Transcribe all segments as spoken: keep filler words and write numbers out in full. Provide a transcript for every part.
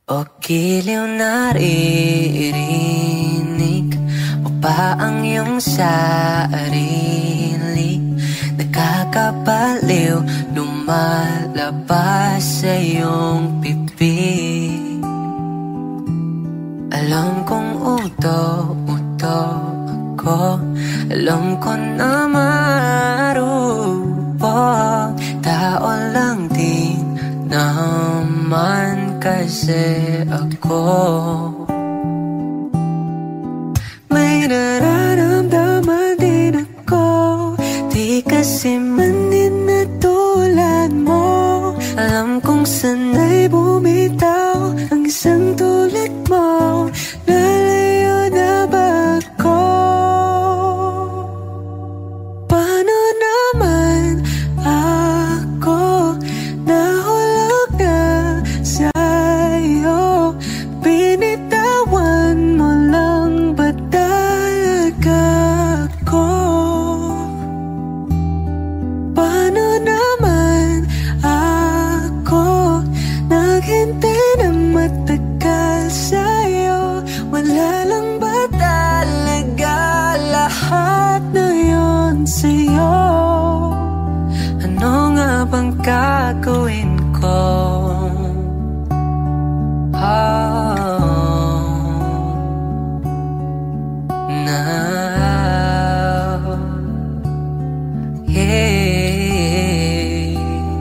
O giliw naririnig mo pa ang iyong sarili? Nakakabaliw, lumalabas sa iyong bibig. Alam kong uto-uto ako, alam ko na marupok. Tao lang din naman kasi ako. May nararamdaman din ako, di kasi man din na tulad mo. Alam kong sanay bumitaw ang isang tulad mo. Lalayo na ba ako? Paano naman ako nahulog na sa'yo? Binitawan mo lang ba talaga ako? Paano naman ako naghintay na matagal sa'yo? Wala lang ba talaga lahat na yun sa'yo? Ano nga bang gagawin ko? Oh, now, yeah.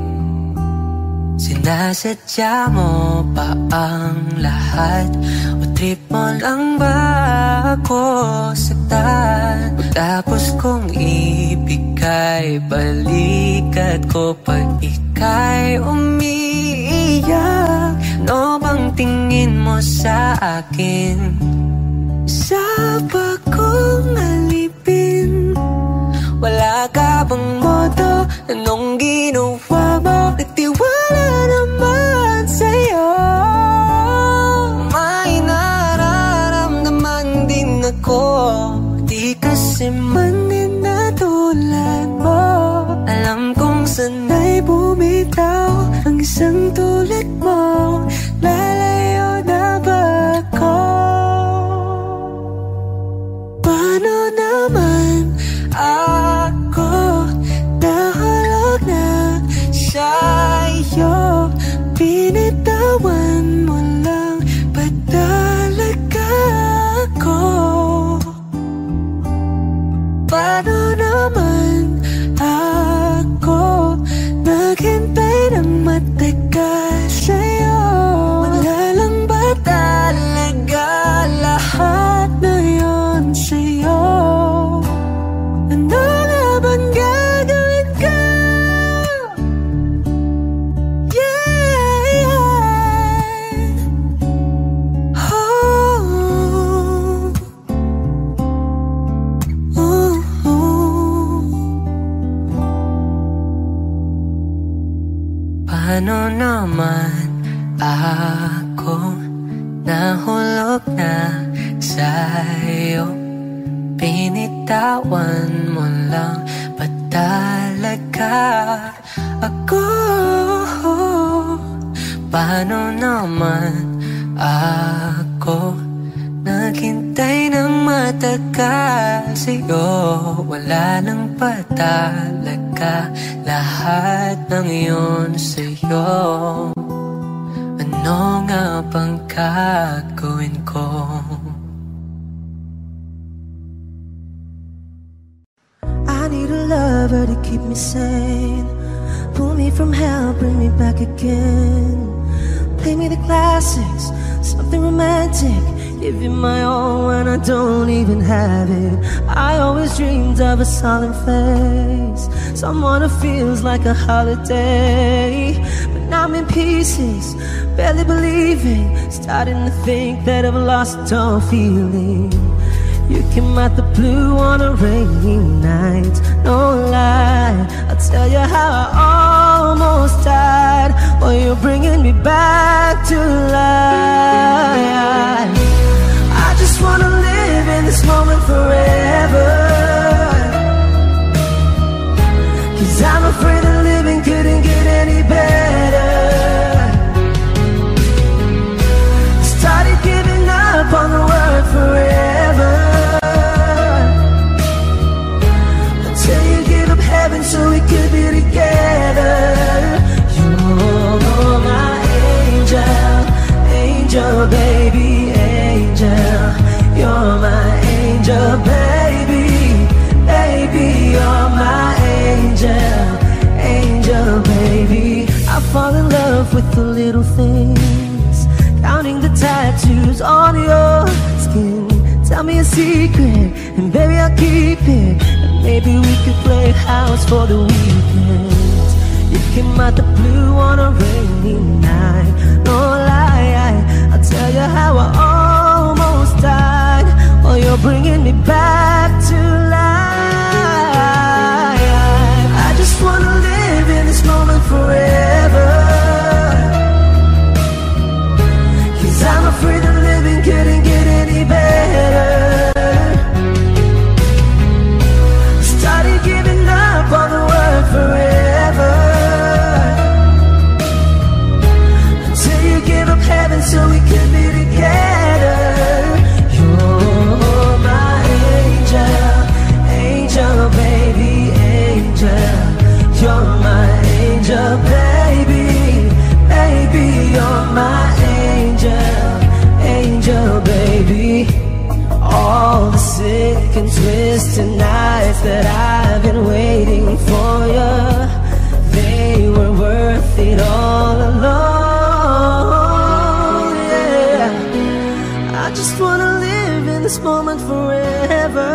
Sinasadya mo pa ang lahat? O trip mo lang ba ako saktan? Tapos kong ibigay balikat ko pag ika'y umiiyak. Ano bang tingin mo sa akin? Isa ba kong alipin? Wala ka bang modo? Anong ginawa mo? Nagtiwala naman sa'yo. May nararamdaman din ako, di kasi man din na tulad mo. Alam kong sanay bumitaw ang isang tulad mo. Lalayo na ba ako? Paano naman ako nahulog na sa'yo? Binitawan mo lang ba talaga ako? Paano naman ako naghintay ng matagal sa'yo? Wala lang ba talaga lahat na yun sa'yo? Ano nga bang gagawin ko? Yeah, yeah. Oh, oh, oh. Paano naman ako nahulog na sa'yo? Binitawan mo lang ba talaga ako? Paano naman ako naghintay ng matagal sa'yo? Wala lang ba talaga lahat ng iyon sa'yo? Ano nga bang gagawin ko? I need a lover to keep me sane, pull me from hell, bring me back again. Play me the classics, something romantic, give you my all when I don't even have it. I always dreamed of a solemn face, someone who feels like a holiday. But now I'm in pieces, barely believing, starting to think that I've lost all feeling. You came out the blue on a rainy night, no lie, I'll tell you how I almost died. Well, you're bringing me back to life. I just wanna live in this moment forever, 'cause I'm afraid that living couldn't get any better. who's on your skin. Tell me a secret, and baby I'll keep it. And maybe we could play house for the weekend. You came out the blue on a rainy night. No lie, I'll tell you how I almost died. Oh, you're bringing me back to life. I just wanna live in this moment forever, 'cause I'm afraid that living couldn't get any better. Started giving up on the word forever, until you gave up heaven so we could be together. You're my angel, angel baby, angel. You're my angel baby, baby. You're my angel, angel baby. All the sick and twisted nights that I've been waiting for you, they were worth it all alone. Yeah, I just wanna live in this moment forever,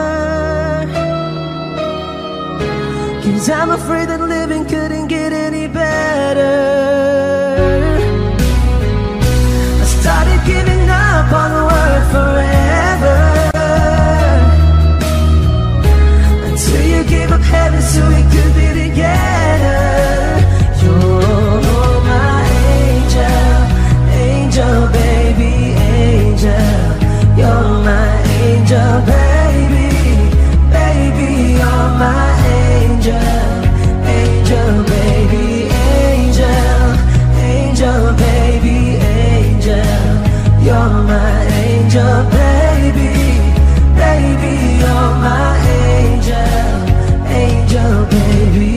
'cause I'm afraid that living couldn't get any better. I started giving up on the word forever, until you gave up heaven so we could be together. You're my angel, angel baby, angel. You're my angel baby, baby. You're my angel, angel baby, angel, angel baby, angel. You're my angel baby, baby. You're my angel, angel baby.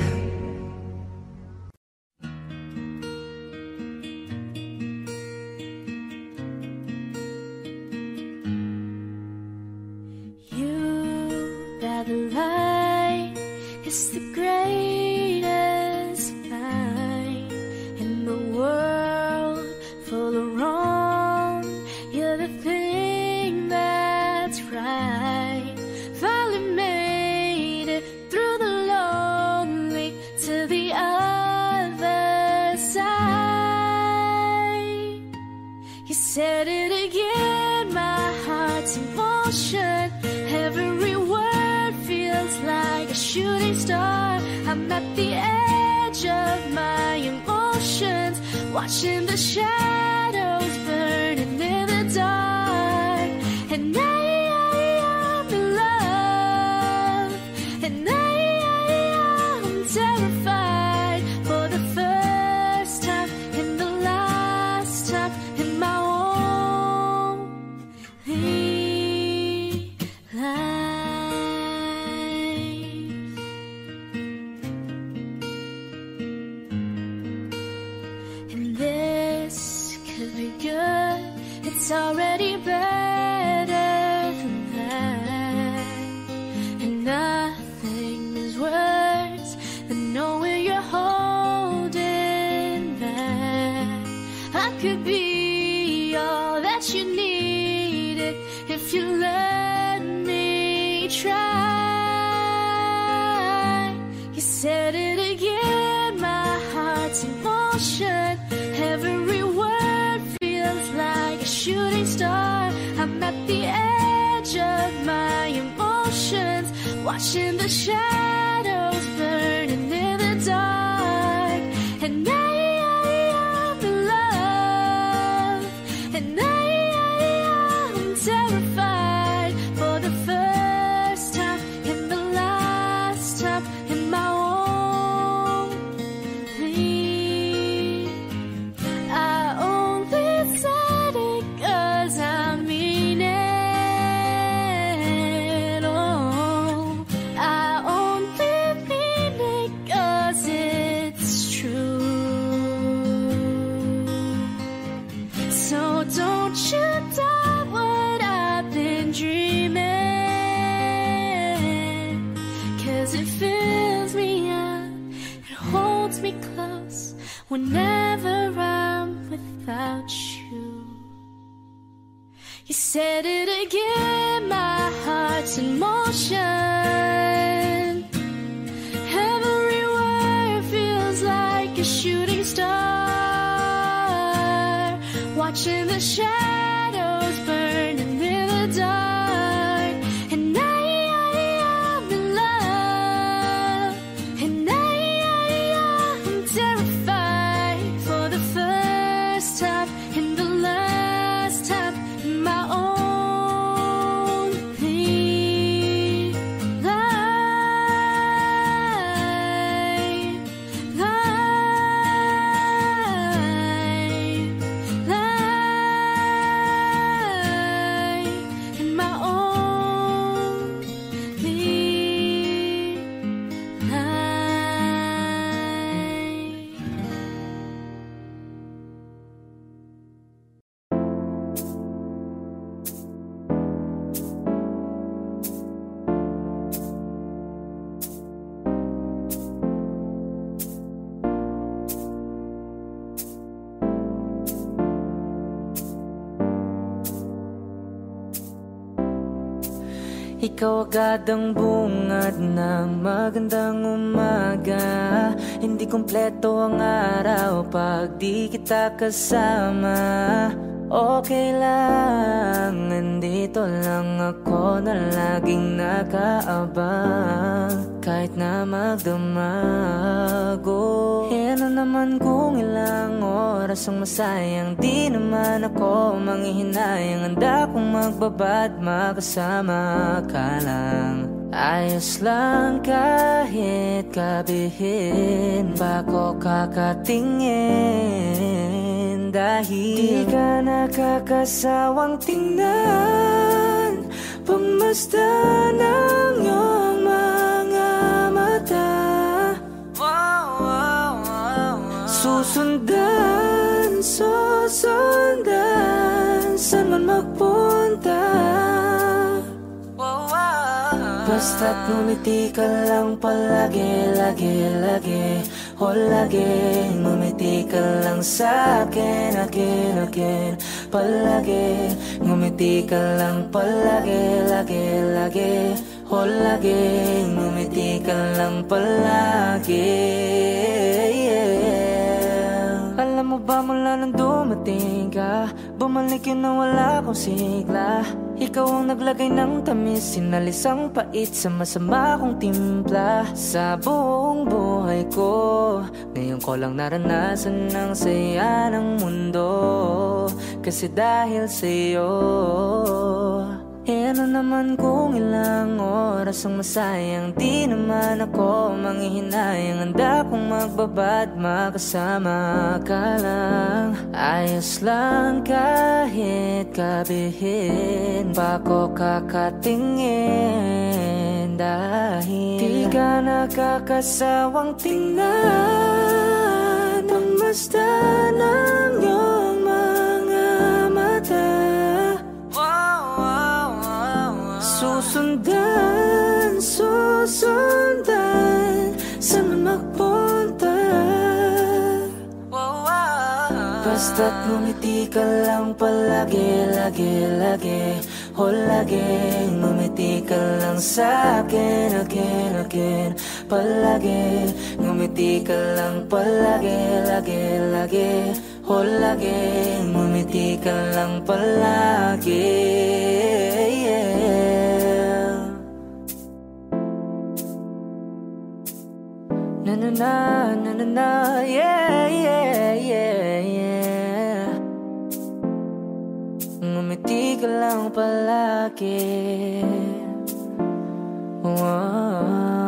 You got the light, it's the greatest fight in the world full of wrong. You're the thing that's right. Finally made it through the lonely to the other side. You said it again, my heart's in motion. Every word feels like a shooting star. I'm at the edge of my emotions, watching the shadows burning in the dark. And I, I am in love, and I, I am terrified for the first time and the last time in my only life. And this could be good, it's already better than that. And nothing is worse than knowing you're holding back. I could be all that you needed if you let me try. You said it again, my heart's in motion. Every word feels like a shooting star. I'm at the edge of my emotions, watching the shadows burning in the dark. And I, I am in love, and I, I am terrified for the first time and the last time in my only. I only said it 'cause I mean it. Oh, I only mean it 'cause it's true. So don't you doubt what I've been dreaming, 'cause it fills me up, it holds me close whenever I'm without you. You said it again, my heart's in motion. Every word feels like a shooting star, watching the shadows burning in the dark. And I, I, I'm in love. And I, I, I'm terrified for the first time and the last time in my only life, life, life, in my only Ikaw agad ang bungad ng magandang umaga. Hindi kumpleto ang araw pag di kita kasama. Okay lang, nandito lang ako na laging nakaabang. Kahit na magdamago, e ano naman kung ilang oras ang masayang. Di naman ako manghihinayang, handa kong magbabad makasama ka lang. Ayos lang kahit gabihin pa ko kakatingin, dahil di ka nakakasawang tingnan, pagmasdan ng iyong mga mata. Susundan, susundan, saan man magpunta. Basta't ngumiti ka lang palagi, lagi, lagi. O lagi, ngumiti ka lang sa'kin, akin, akin. Palagi, ngumiti ka lang palagi, lagi, lagi. O lagi, ngumiti ka lang palagi, yeah. Alam mo ba mula nang dumating ka, bumalik yun na wala akong sigla. Ikaw ang naglagay ng tamis, sinalis ang pait sa masama kong timpla. Sa buong buhay ko, ngayon ko lang naranasan ang saya ng mundo. Kasi dahil sa'yo, e ano naman kung ilang oras ang masayang. Di naman ako manghihinayang, handa kong magbabad makasama ka lang. Ayos lang kahit gabihin pa ko kakatingin, dahil di ka nakakasawang tingnan, pagmasdan ng iyong mga mata. Susundan, susundan, saan man magpunta. Basta't ngumiti ka lang palagi, lagi, lagi. O lagi, ngumiti ka lang sa'kin, akin, akin. Palagi, ngumiti ka lang palagi, lagi, lagi. O lagi, ngumiti ka lang palagi, yeah. Na na na, na na na, yeah, yeah, yeah, yeah. Ngumiti ka lang palagi, wow.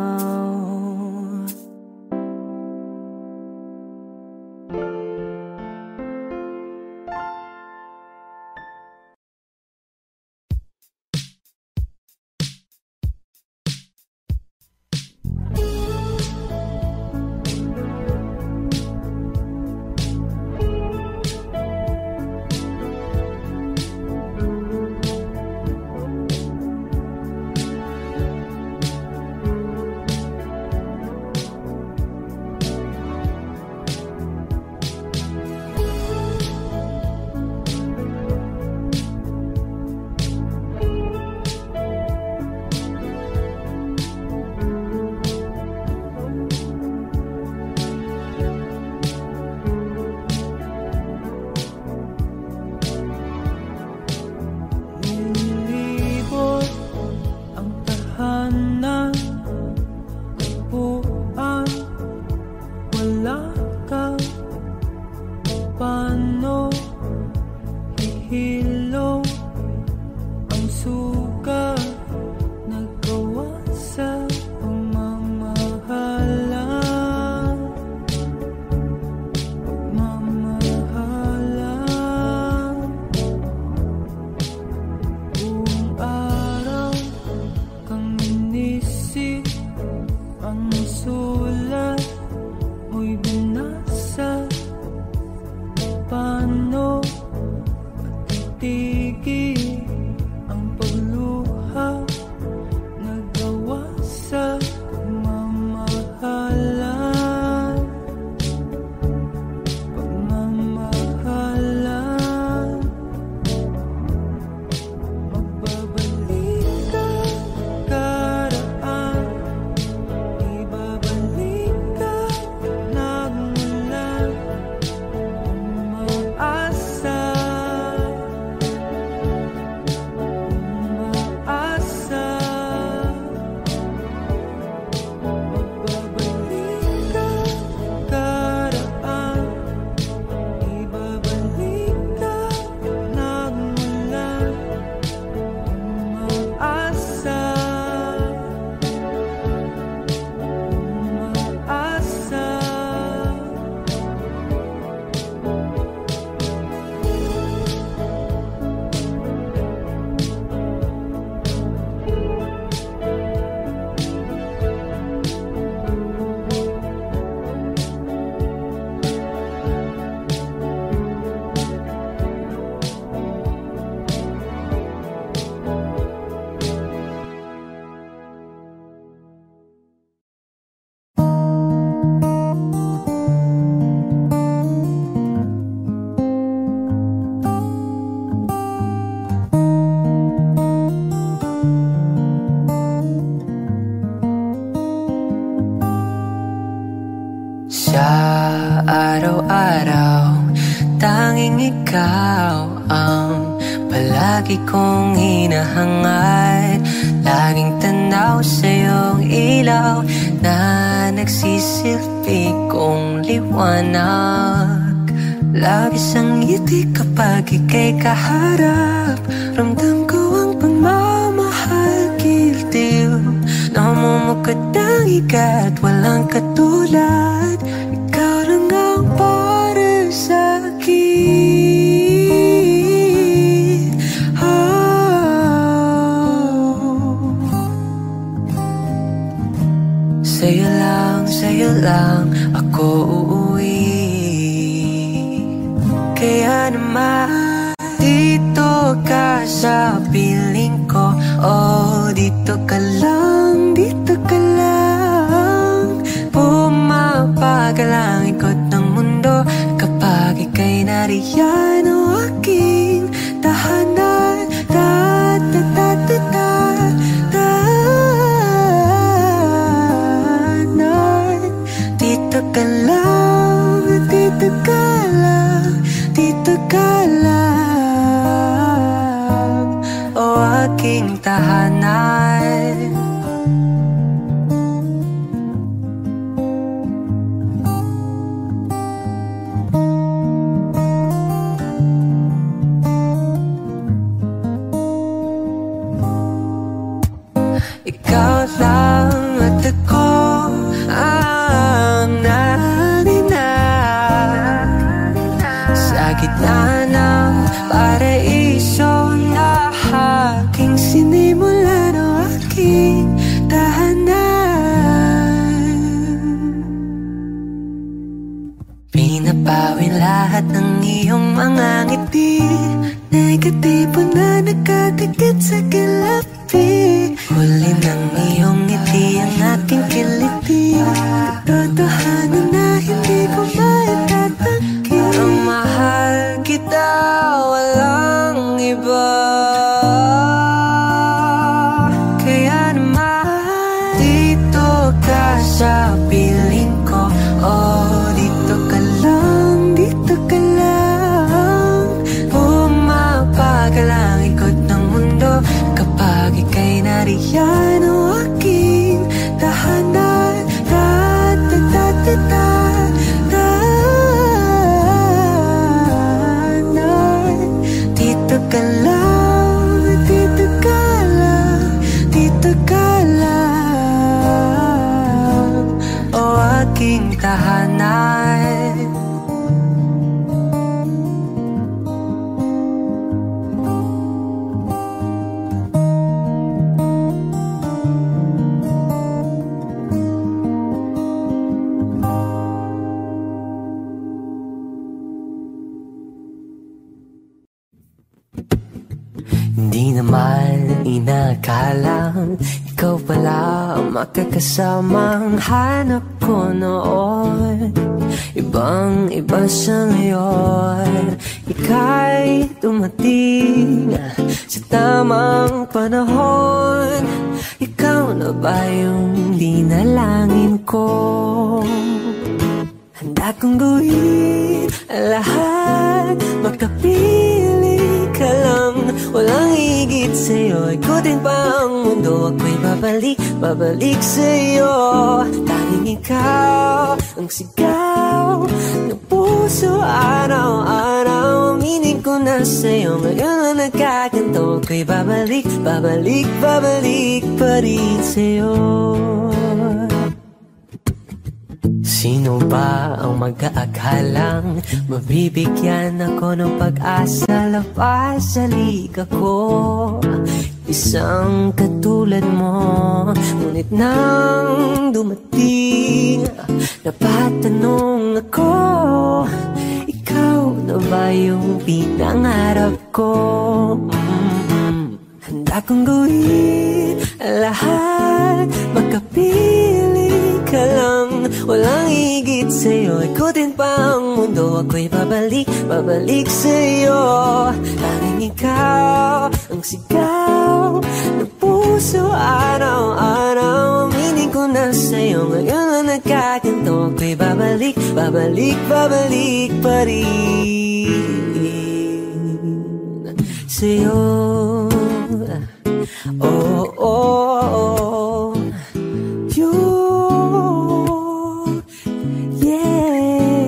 ikaw ang palagi kong hinahangad. Laging tanaw sa iyong ilaw na nagsisilbi kong liwanag. Labis ang ngiti kapag ika'y kaharap. Ramdam ko ang pagmamahal, gildiw. Namumukad ang ikat, walang katulad. Ikaw lang ang para sa'kin. Oh. Sa'yo lang, sa'yo lang ako uuwi. Kaya naman dito ka sa piling ko. Oh, dito ka lang, dito ka lang. Pumapagal ang ikot ng mundo kapag ika'y nariyan. O aking tahanan. Ta ta ta ta ta tahanan. Dito ka lang, dito ka lang, dito ka lang. O aking tahanan. Ikaw lang at ako ang naninag sa gitna ng paraiso na aking sinimulan. O aking tahanan. Pinapawin lahat ng iyong mga ngiti, negatibo na nakatikit sa kilapi. Huli ng iyong ngiti ang aking kiliti. Katotohanan na hindi ko maitatanggi. Ang mahal kita, walang iba. Kaya naman dito ka sa piling ko. Oh, dito ka lang, dito ka lang. Pumapagal ang ikot ng mundo kapag ika'y nariyan. O aking tahanan. Ta ta ta ta ta tahanan. Dito ka lang, dito ka lang, dito ka lang. O aking tahanan. Hindi naman inakalang ikaw pala ang makakasamang hanap ko noon. Ibang iba sa ngayon. Ika'y dumating sa tamang panahon. Ikaw na ba yung dinalangin ko? Handa kong gawin ang lahat, makapili ka lang. Walang higit sa'yo, ikutin pa ang mundo. Ako'y babalik, babalik sa'yo. Tanging ikaw ang sigaw ng puso araw-araw. Aminin ko na sa'yo, ngayon na nagkaganto. Ako'y babalik, babalik, babalik pa rin sa'yo. Sino ba ang mag-aakalang mabibigyan ako ng pag-asa? Labas sa liga ko, isang katulad mo. Ngunit nang dumating, napatanong ako, ikaw na ba yung pinangarap ko? Mm-hmm. Handa kong gawin ang lahat, makapili ka lang. Walang higit sa'yo, ikutin pa ang mundo. Ako'y babalik, babalik sa'yo. Tanging ikaw ang sigaw ng puso araw-araw. Aminin ko na sa'yo, ngayon na nagkaganto. Ako'y babalik, babalik, babalik pa rin. sa'yo. Oh, oh, oh. You, yeah.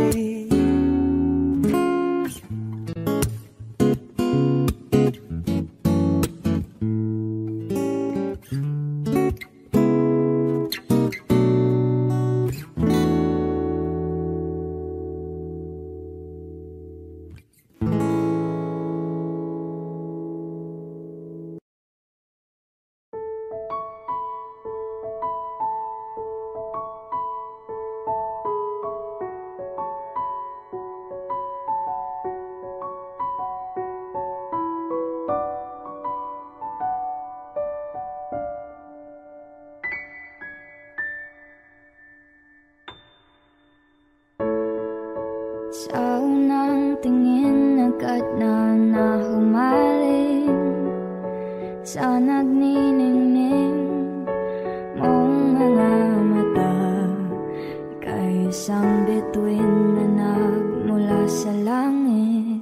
Sa unang tingin agad na nahumaling sa nagniningning mong mga mata. Ika'y isang bituin na nagmula sa langit.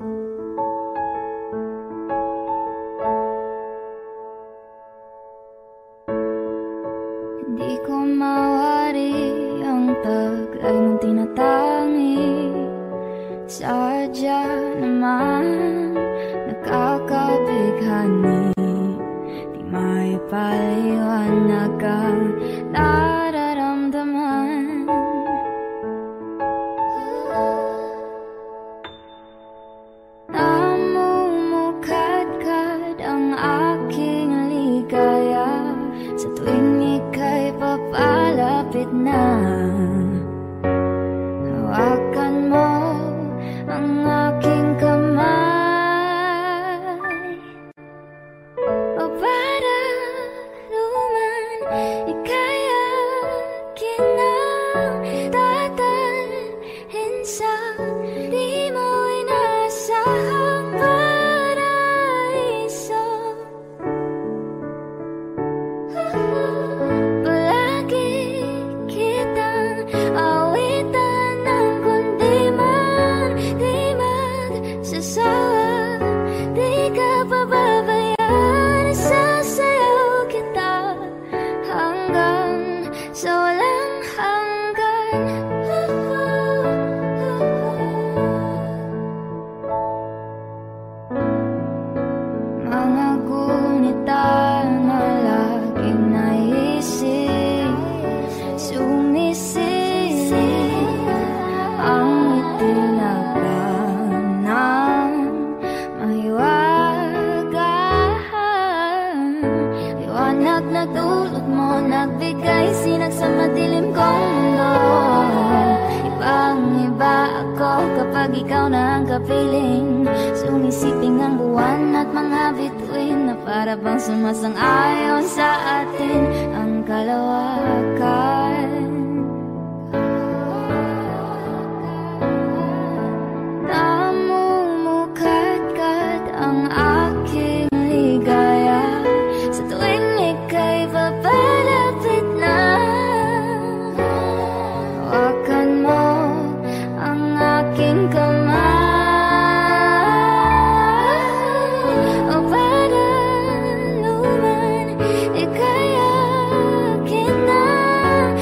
Hindi ko mawari ang taglay mong tinatangi. Sadya naman nakakabighani, di may paliwanag ang nararamdaman. Namumukadkad ang aking ligaya sa tuwing ika'y papalapit na. Hawakan mo ang aking kamay, o para luman ika'y akin ang dadalhin sa di mo inasahang paraiso. Palagi kitang awitan ng kundi man di magsasawa, di ka pababayaan. Isasayaw kita hanggang sa walang hanggan. Mga gunita na laging naisip, sumisip ang itinagan ng mahiwagaan. Liwanag na dulot mo, nagbigay sinag sa madilim kong mundo. Ibang iba ako kapag ikaw na ang kapiling. Sumisiping ang buwan at mga bituin na para bang sumasang-ayon sa atin ang kalawakan. Namumukadkad ang aking ligaya sa tuwing ika'y papalapit na. Hawakan mo ang aking kamay, o para luman ika'y akin ang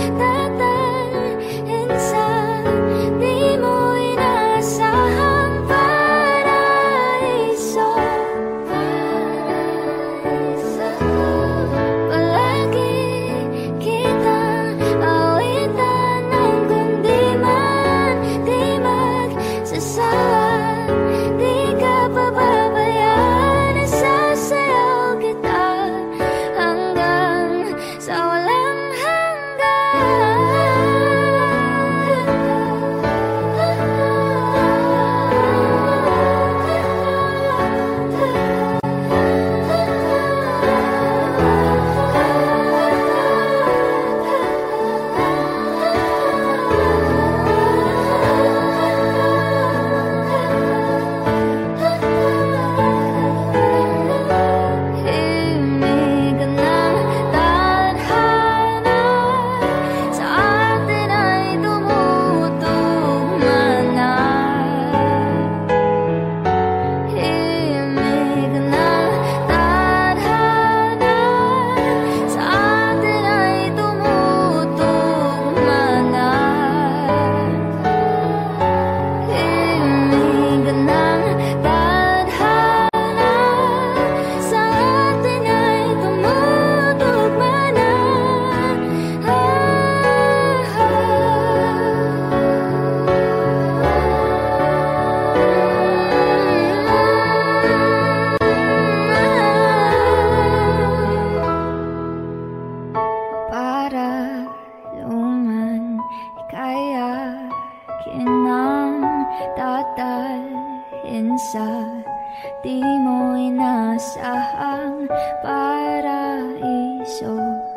di mo inasahang paraiso.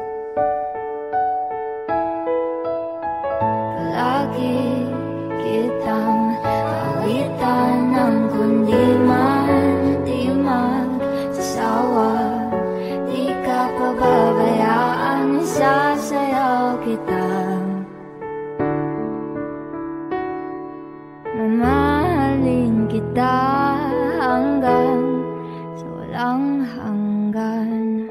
Palagi kitang awitan ng kundi man di magsasawa. Di ka pababayaan, sasayaw kita. Mamahalin kita hanggang sa walang hanggan.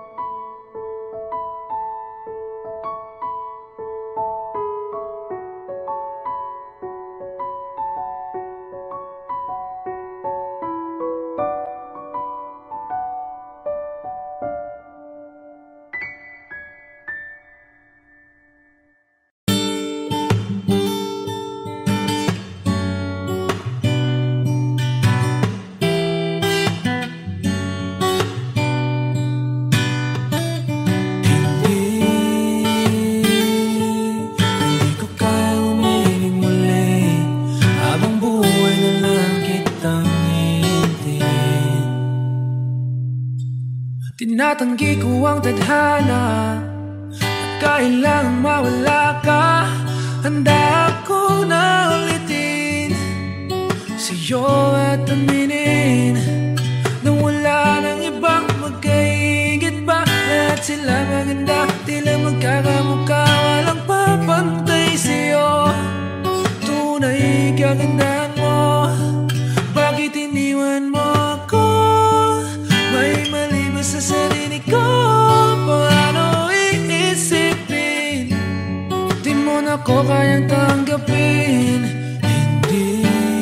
Tinatanggi ko ang tadhana at kailangang mawala ka. Handa ako na ulitin sa'yo at aminin na wala nang ibang magkaigit pa. Lahat sila maganda, tila magkakamukha, walang papantay sa'yo. Tunay kagandahan mo, bakit iniwan mo ako? May mali ba sa sarili ko? Paano iisipin? Di mo na ko kayang tanggapin. Hindi,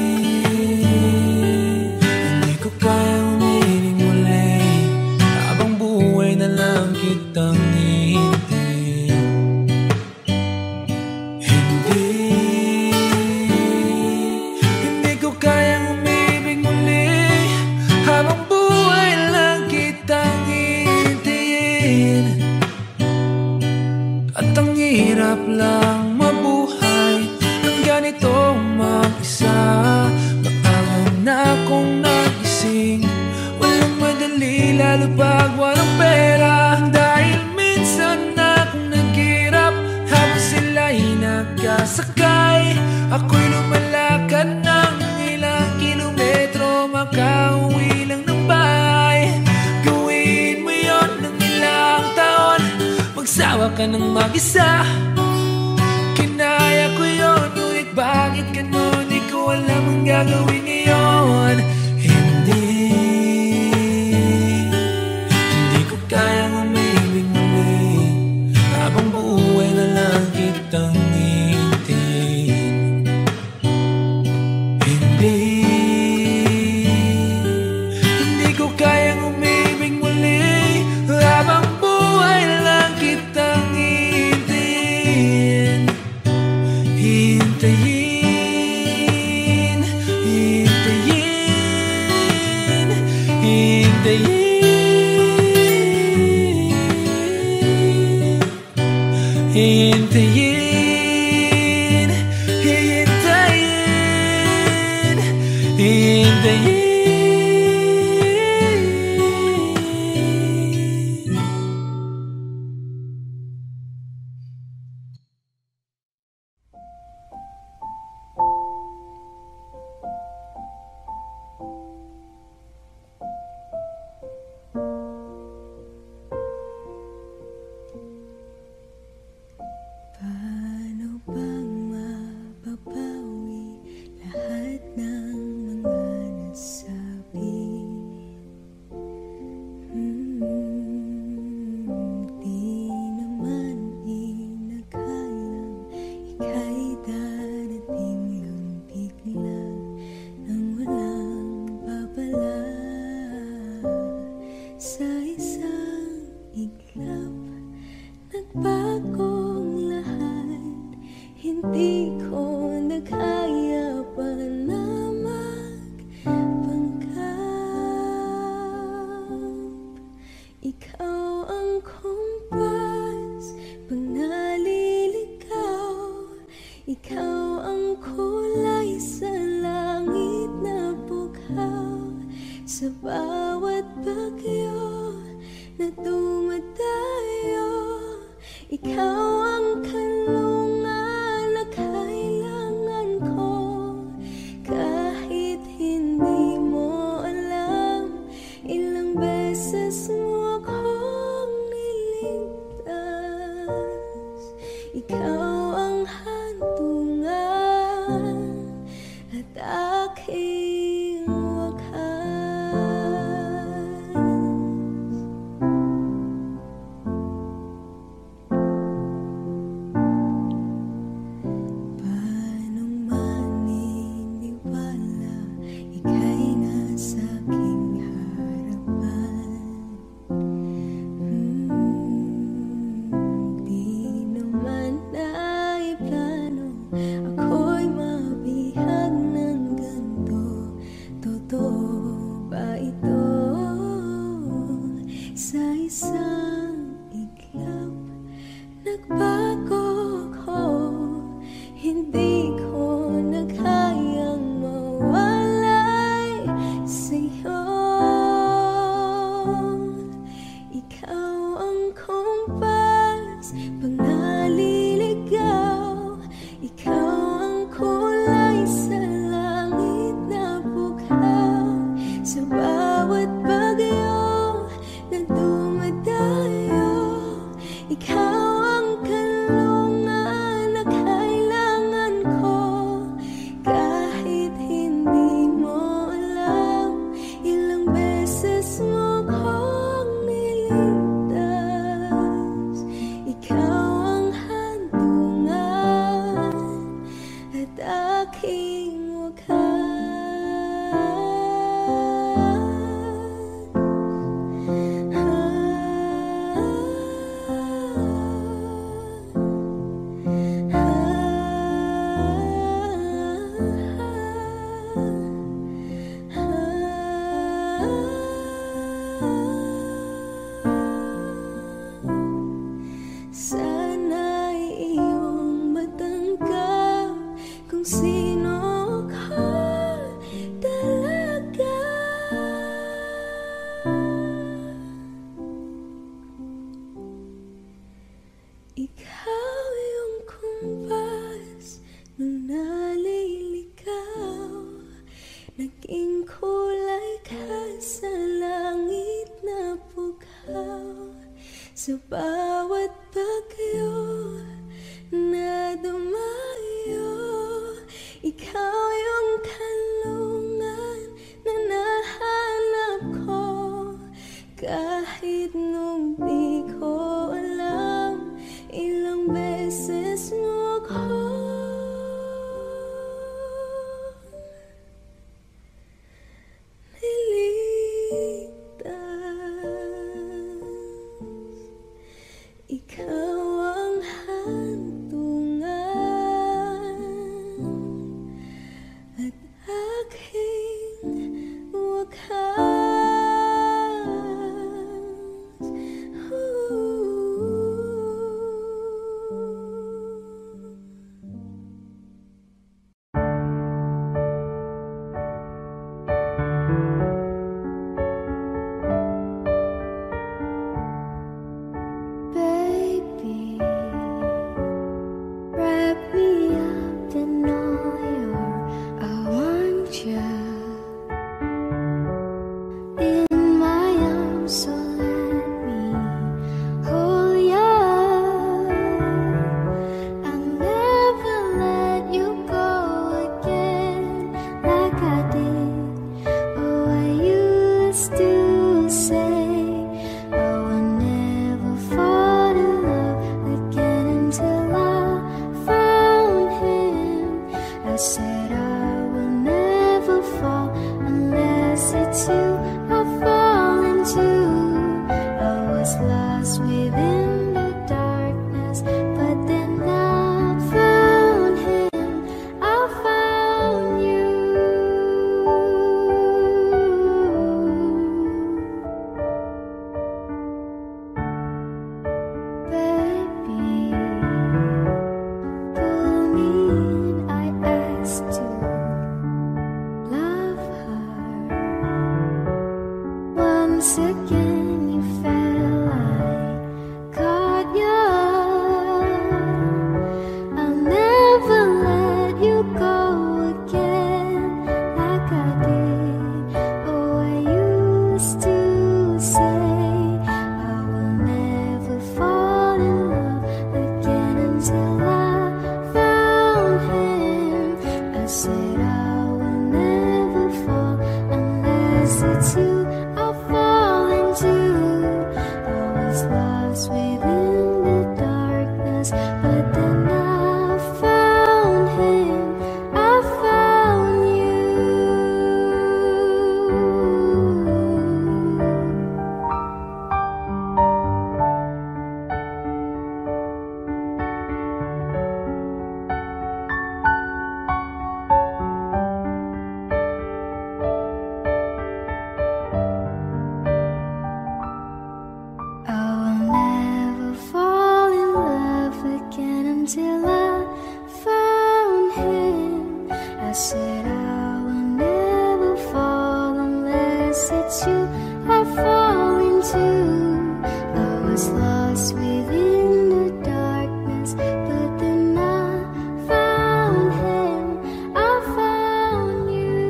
hindi ko kayang umiling muli habang buhay na lang kitang hihintayin. Hindi, hindi ko kayang umibig muli habang buhay lang kitang hihintayin. At ang hirap lang mabuhay ng ganito mag-isa. Maaraw na akong nagising, walang madali lalo pag walang pera. Dahil minsan na akong naghirap habang sila'y nagkasakay. Ako'y lumalakad ng ilang kilometro, makauwi lang ng bahay. Gawin mo yun ng ilang taon, magsawa ka ng mag-isa. Kinaya ko yun, ngunit bakit ganon? Di ko alam ang gagawin ngayon. Hindi, hindi ko kayang umibig muli habang buhay na lang kitang hihintayin. Hindi, hindi ko kayang umibig muli habang buhay lang kitang hihintayin. Hintayin, hintayin, hintayin, hintayin, hintayin, hintayin. Paano bang mababawi lahat ng mga nasabi? Hmm, di naman inakayang ika'y darating lang bigla nang walang babala. Sa isang iglap nagbagong lahat, hindi ko na kaya pa na magpanggap. Ikaw ang kumpas pag naliligaw, ikaw ang kulay sa langit na bughaw. Sa bawat bagyo na dumadayo. Ikaw ang kanlungan na kailangan ko. Kahit hindi mo alam, ilang beses mo akong niligtas. Ikaw ang hantungan at aking wakas. Paano maniniwala ika'y nasa aking harapan? Hmm, di naman naiplano ako'y mabihag ng ganito. Totoo ba ito? Sa isang iglap nagbago ko. Hindi ko na kayang mawalay sa'yo. Ikaw ang kompas pag naliligaw. Ikaw ang kulay sa langit na bukaw. Sa bawat bagyo na dumadayo, ikaw ang kanlungan na kailangan ko. Kahit hindi mo alam, ilang beses mo akong niligtas. Ikaw ang hantungan at aking wakas. Sana'y iyong matanggap kung sino ka talaga. Ikaw yung kumpas nung naliligaw. Naging kulay ka sa langit na bukaw. Sa bawat bagyo na dumayo, ikaw yung kanlungan na nahanap ko. Kahit nung di ko alam, ilang beses mo ako niligtas. Ikaw ang hantungan at aking wakas. Baby, wrap me up in all your I want you in my arms, so let me hold you. I'll never let you go again like I did. Oh, I used to say I will never fall in love again until I found him. I said I will never fall unless it's you I fall into. I was lost within the darkness, but then I found him. I found you. Baby, pull me in, I asked to love her. once again you felt like caught young. I'll never let you go again like I did. Oh, I used to say I will never fall in love again until I found him. I said I will never fall unless it's you I'll fall into. I was lost within the darkness, but then I found him, I found you. I will never fall in love again until I found him. I said I will never fall unless it's you I fall into. I was lost within the darkness, but then I found him, I found you.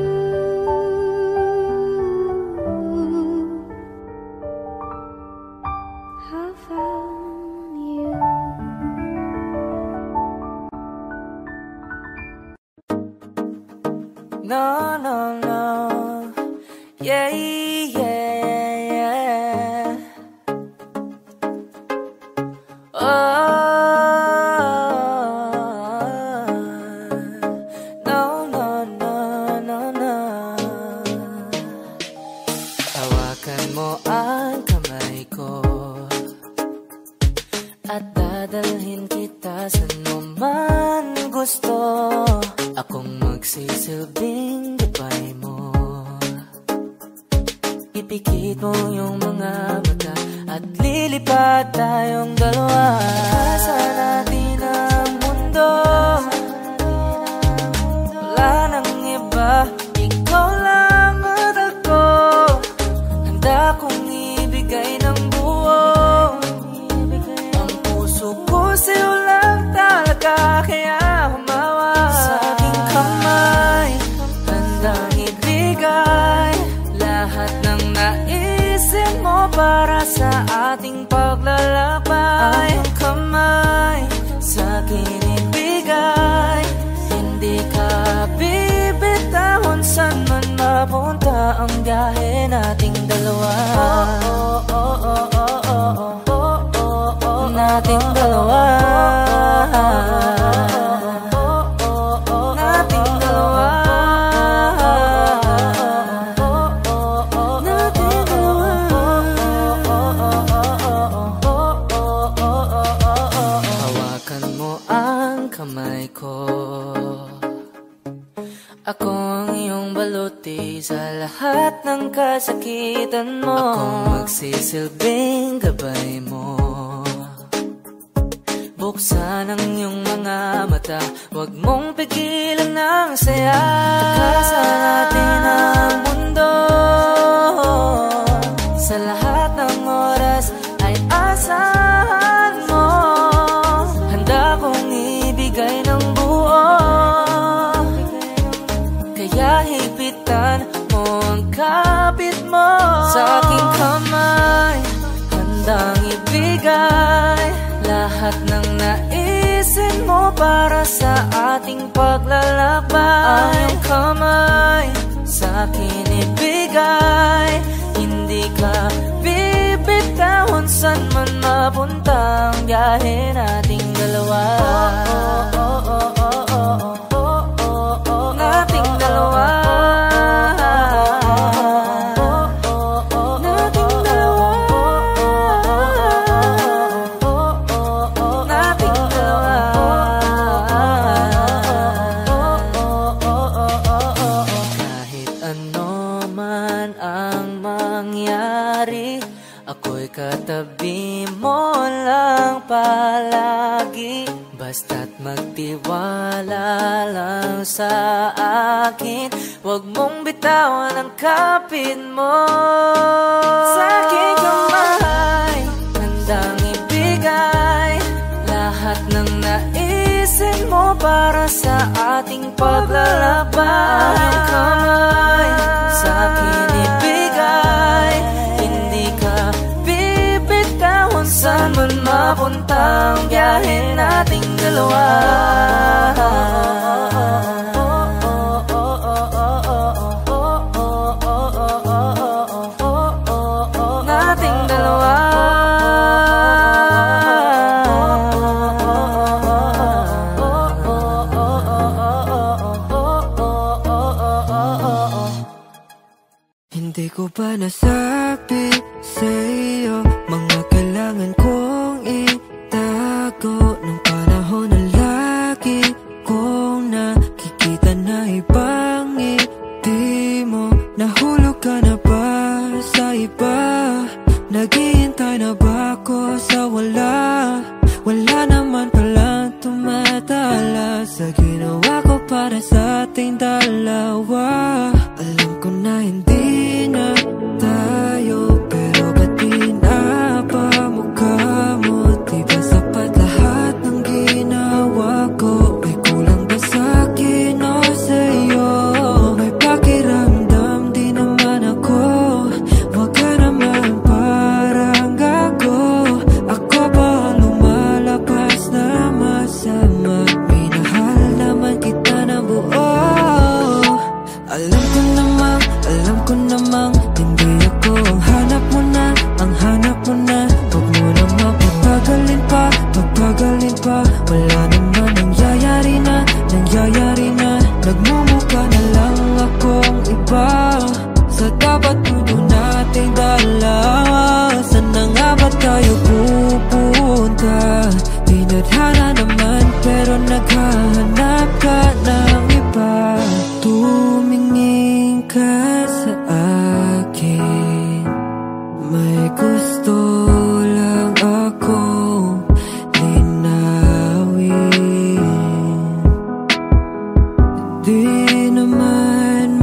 I found you. No, no, no. Yeah, yeah, yeah. Oh, no, no, no, no, no. Hawakan mo ang kamay ko at dadalhin kita saan mo man gusto. Akong magsisilbing gabay mo. Ipikit mo yung mga mata at lilipad tayong dalawa sa natin ang mundo. Wala nang iba, ikaw lang at ako. Handa kong ibigay ng buo ang puso ko sa'yo lang talaga, kaya humawa sa aking kamay. Handang ibigay lahat ng naisin mo para sa ating paglalakbay. Ang kamay sa akin ibigay, hindi ka bibitahon saan man mapunta ang biyahe nating dalawa. Oh, oh, oh, oh, oh, oh, oh, oh, oh, nating dalawa. Nating dalawa. Hawakan mo ang kamay ko. Ako ang iyong baluti sa lahat ng kasakitan mo. Akong magsisilbing gabay mo. Buksan ang iyong mga mata, huwag mong pigilan ang saya. Kasa natin ang mundo, sa lahat ng oras ay asahan mo. Handa kong ibigay ng buo, kaya hipitan mo ang kapit mo sa aking kamay. Handang ibigay lahat ng naisin mo para sa ating paglalakbay. Ang iyong kamay sa akin ibigay, hindi ka bibitahon saan man mapunta ang biyahe nating dalawa. Oh, oh, oh, oh, oh, oh, oh, oh, nating dalawa. Ako'y katabi mo lang palagi, basta't magtiwala lang sa akin. Huwag mong bitawan ang kapit mo. paglalakbay. Iyong kamay sa akin ibigay, hindi ka bibitawan. Saan man mapunta ang biyahe nating dalawa. Nating dalawa. Hindi ko pa nasabi sa'yo mga kailangan kong itago nung panahon na lagi kong nakikita na ibang ngiti mo. Nahulog ka na ba sa iba? Naghihintay na ba ako sa wala? Wala naman palang tumatala sa ginawa ko para sa ating dalawa. Alam ko na hindi na tayo, pero ba't pinapamukha mo? Di ba sapat lahat ng ginawa ko? May kulang ba sa'kin o sa'yo? May pakiramdam di naman ako. Wag ka naman parang gago. Ako ba lumalabas na masama? Minahal naman kita na buo. Alam ko namang, alam ko namang hindi ako ang hanap mo na, ang hanap mo na. Huwag mo naman pagpagalin pa, pagpagalin pa. Wala naman nangyayari na, nangyayari na. Nagmumukha na lang akong iba sa dapat mundo nating dalawa. Saan na nga ba tayo pupunta? Tinadhana naman pero naghahanap ka ng iba. Tumingin ka sa akin, may gusto lang akong linawin. Di naman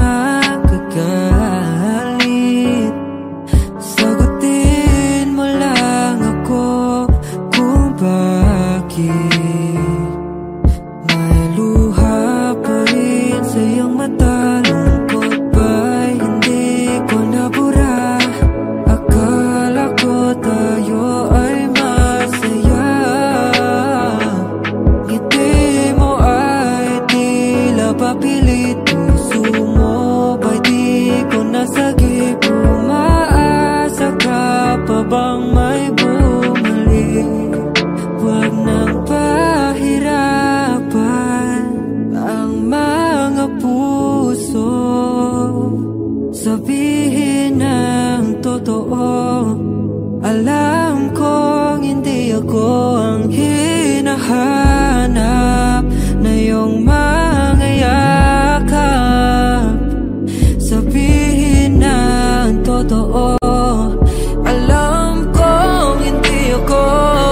magagalit, sagutin mo lang ako kung bakit may luha pa rin sa iyong mata. Lungkot ba'y hindi ko nabura? Akala ko tayo ay masaya. Ngiti mo ay tila papilit. Puso mo ba'y di ko nasagip? Umaasa ka pa bang may bumalik? Huwag nang pahirapan ang mga puso. Sabihin ng totoo. Alam kong hindi ako ang hinahanap na iyong mga yakap. Sabihin ng totoo. Alam kong hindi ako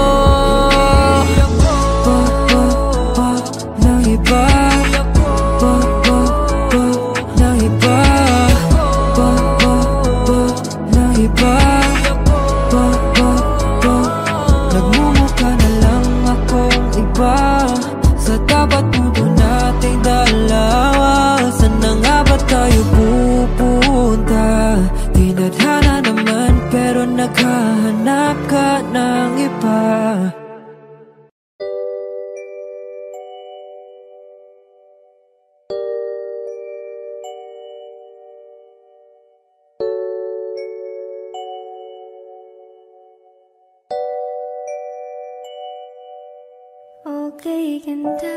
ng iba, bo, bo, bo, ng iba, bo, bo, bo, ng iba, bo, bo, bo. Nagmumukha na lang akong iba sa dapat mundo nating dalawa. Saan na nga ba tayo pupunta? Tinadhana naman pero naghahanap ka ng iba. Okay, ganda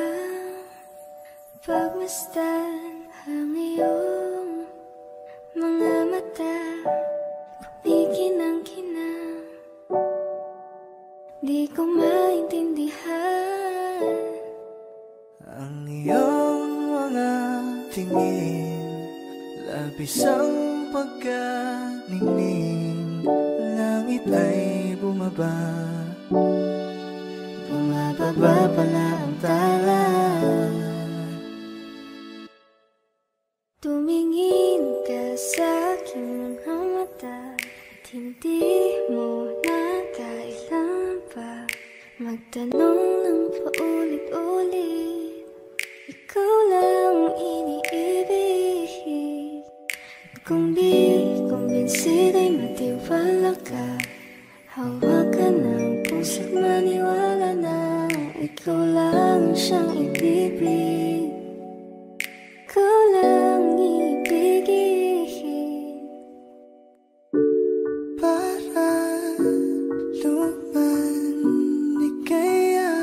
pagmasdan ang iyong mga mata. Kumikinang-kinang, di ko maintindihan ang iyong mga tingin. Labis ang pagkaningning, langit ay bumaba. Bumababa pala ang tala. Tumingin ka sa aking mga mata at hindi mo na kailangan pa magtanong ng paulit-ulit. Ikaw lang kumbinsida'y matiwala ka. Hawakan ng puso't maniwala na ikaw lang siyang ibibig, ikaw lang ibigin. Para luman di kaya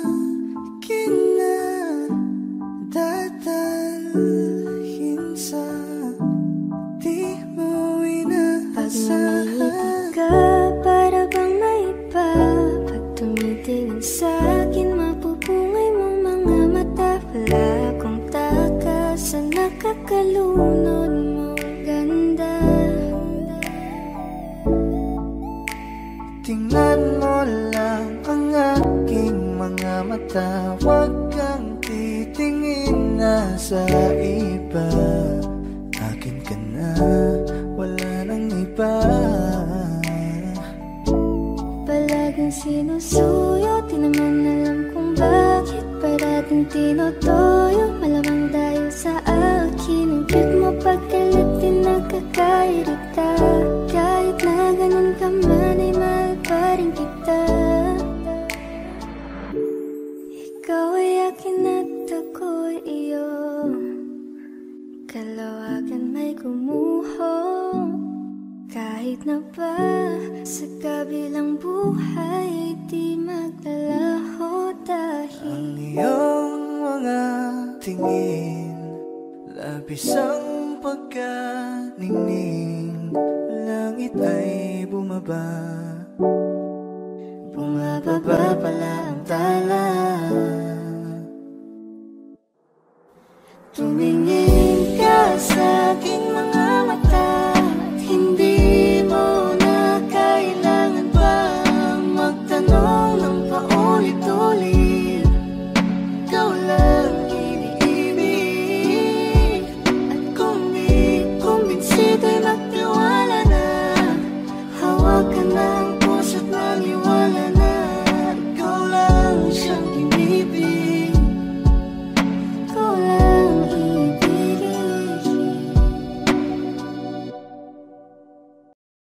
kinadadalhin sa di mo inaasahan. Pag ka, para bang may iba. Pag tumitingin sa'kin, mapupungay mong mga mata. Wala akong takas sa nakakalunod mong ganda. Tingnan mo lang ang aking mga mata. Huwag kang titingin na sa iba. Akin ka na, wala nang iba. Palaging sinusuyo, di naman alam kung bakit. Parating tinotoyo, malamang dahil sa akin. Ang cute mo pagkalit, di nakakairita. Kahit na ganun ka man, ay mahal pa rin kita. Ikaw ay akin at ako'y iyo. Kalawagan may gumuho. Kahit na ba sa kabilang buhay, di maglalaho dahil ang iyong mga tingin, labis ang pagkaningning. Langit ay bumaba, bumababa pala ang